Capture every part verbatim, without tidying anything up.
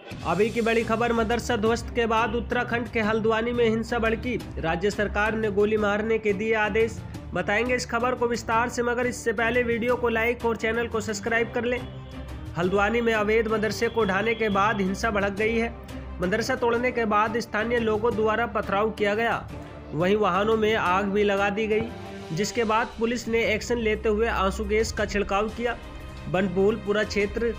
अभी की बड़ी खबर, मदरसा ध्वस्त के बाद उत्तराखंड के हल्द्वानी में हिंसा भड़की। राज्य सरकार ने गोली मारने के दिए आदेश। बताएंगे इस खबर को विस्तार से, मगर इससे पहले वीडियो को लाइक और चैनल को सब्सक्राइब कर लें। हल्द्वानी में अवैध मदरसे को ढाने के बाद हिंसा भड़क गई है। मदरसा तोड़ने के बाद स्थानीय लोगों द्वारा पथराव किया गया, वहीं वाहनों में आग भी लगा दी गई, जिसके बाद पुलिस ने एक्शन लेते हुए आंसू गैस का छिड़काव किया। बनभूलपुरा क्षेत्र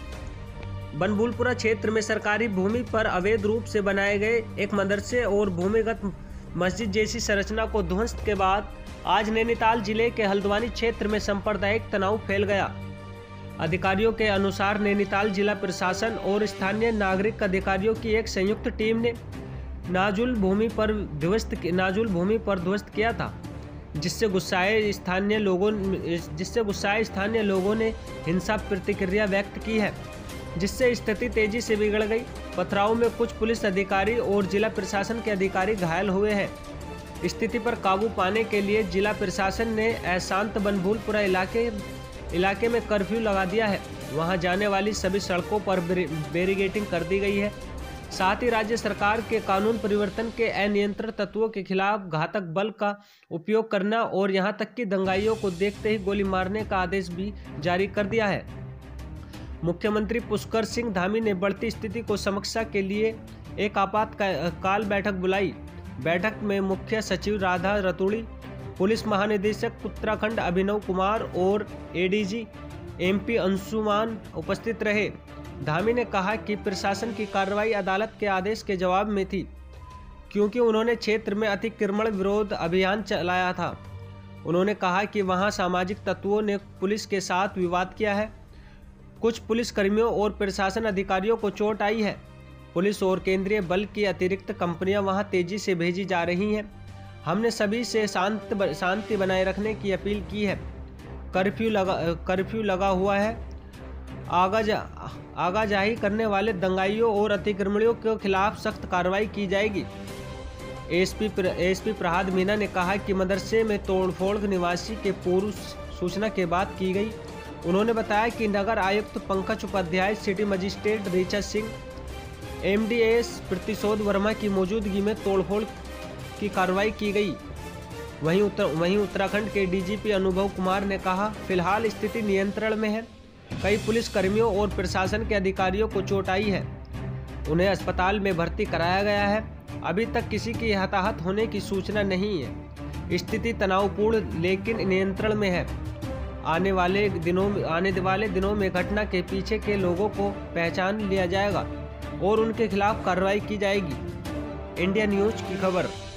बनभूलपुरा क्षेत्र में सरकारी भूमि पर अवैध रूप से बनाए गए एक मदरसे और भूमिगत मस्जिद जैसी संरचना को ध्वस्त के बाद आज नैनीताल जिले के हल्द्वानी क्षेत्र में सांप्रदायिक तनाव फैल गया। अधिकारियों के अनुसार नैनीताल जिला प्रशासन और स्थानीय नागरिक अधिकारियों की एक संयुक्त टीम ने नाजुल भूमि पर ध्वस्त नाजुल भूमि पर ध्वस्त किया था, जिससे गुस्साए स्थानीय लोगों जिससे गुस्साए स्थानीय लोगों ने हिंसा प्रतिक्रिया व्यक्त की है, जिससे स्थिति तेजी से बिगड़ गई। पथराव में कुछ पुलिस अधिकारी और जिला प्रशासन के अधिकारी घायल हुए हैं। स्थिति पर काबू पाने के लिए जिला प्रशासन ने अशांत बनभूलपुरा इलाके इलाके में कर्फ्यू लगा दिया है। वहां जाने वाली सभी सड़कों पर बैरिकेडिंग कर दी गई है। साथ ही राज्य सरकार के कानून परिवर्तन के अनियंत्रित तत्वों के खिलाफ घातक बल का उपयोग करना और यहां तक कि दंगाइयों को देखते ही गोली मारने का आदेश भी जारी कर दिया है। मुख्यमंत्री पुष्कर सिंह धामी ने बढ़ती स्थिति को समीक्षा के लिए एक आपातकाल बैठक बुलाई। बैठक में मुख्य सचिव राधा रतूड़ी, पुलिस महानिदेशक उत्तराखंड अभिनव कुमार और एडीजी एमपी अंशुमान उपस्थित रहे। धामी ने कहा कि प्रशासन की कार्रवाई अदालत के आदेश के जवाब में थी, क्योंकि उन्होंने क्षेत्र में अतिक्रमण विरोध अभियान चलाया था। उन्होंने कहा कि वहां सामाजिक तत्वों ने पुलिस के साथ विवाद किया है। कुछ पुलिस कर्मियों और प्रशासन अधिकारियों को चोट आई है। पुलिस और केंद्रीय बल की अतिरिक्त कंपनियां वहां तेजी से भेजी जा रही हैं। हमने सभी से शांत शांति बनाए रखने की अपील की है। कर्फ्यू लगा कर्फ्यू लगा हुआ है। आगाज आगाजाही करने वाले दंगाइयों और अतिक्रमणियों के खिलाफ सख्त कार्रवाई की जाएगी। एसपी एसपी प्रहाद मीना ने कहा कि मदरसे में तोड़फोड़ निवासी के पूर्व सूचना के बाद की गई। उन्होंने बताया कि नगर आयुक्त Pankaj Upadhyay, city magistrate Richa Singh, MDS Pratishodh Verma की मौजूदगी में तोड़फोड़ की कार्रवाई की गई। वहीं उत्तर वहीं उत्तराखंड के डीजीपी अनुभव कुमार ने कहा, फिलहाल स्थिति नियंत्रण में है। कई पुलिस कर्मियों और प्रशासन के अधिकारियों को चोट आई है। उन्हें अस्पताल में भर्ती कराया गया है। अभी तक किसी की हताहत होने की सूचना नहीं है। स्थिति तनावपूर्ण लेकिन नियंत्रण में है। आने वाले दिनों में आने वाले दिनों में घटना के पीछे के लोगों को पहचान लिया जाएगा और उनके खिलाफ कार्रवाई की जाएगी। इंडिया न्यूज की खबर।